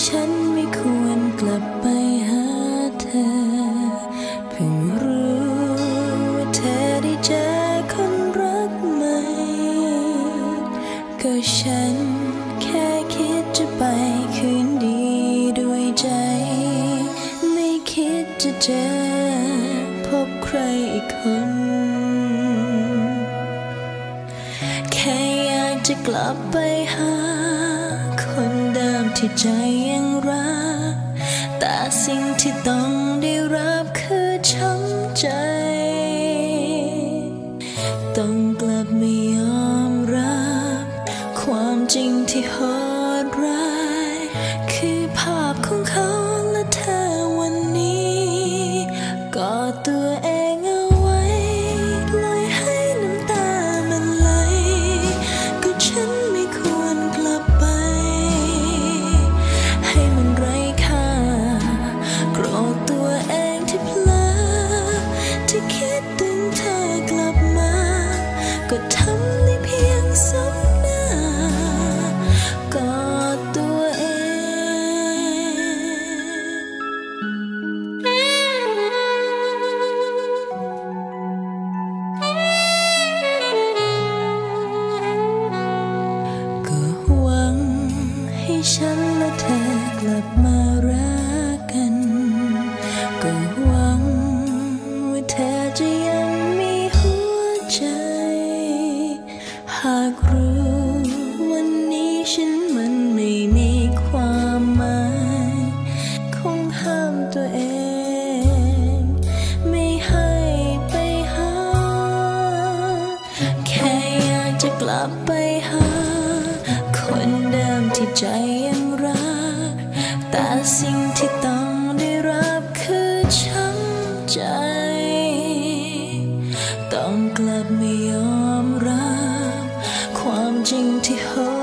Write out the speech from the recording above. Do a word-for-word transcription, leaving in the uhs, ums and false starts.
ฉันไม่ควรกลับไปหาเธอเพิ่งรู้ว่าเธอได้เจอคนรักใหม่ก็ฉันแค่คิดจะไปคืนดีด้วยใจไม่คิดจะเจอพบใครอีกคนแค่อยากจะกลับไปหาคนเดิมที่ใจยังรักแต่สิ่งที่ต้องได้รับคือช้ำใจต้องกลับไม่ยอมรับความจริงที่โหดร้ายคือภาพของเขาและเธอวันนี้กอดตัวเองเอาไว้ปล่อยให้น้ำตามันไหลก็ฉันไม่ควรกลับไปให้มันไร้ค่าโกรธตัวเองที่เพลอที่คิดถึงเธอกลับมาก็ทำได้เพียงสบหน้ากอดตัวเองก็หวังให้ฉันและเธอกลับมารักกันก็หวังว่าเธอจะยังมีหัวใจหากรู้วันนี้ฉันมันไม่มีความหมายคงห้ามตัวเองไม่ให้ไปหาแค่อยากจะกลับไปหาคนเดิมที่ใจยังรักแต่สิ่งที่ต้องได้รับคือช้ำใจต้องกลับไม่ยอมรับความจริงที่โห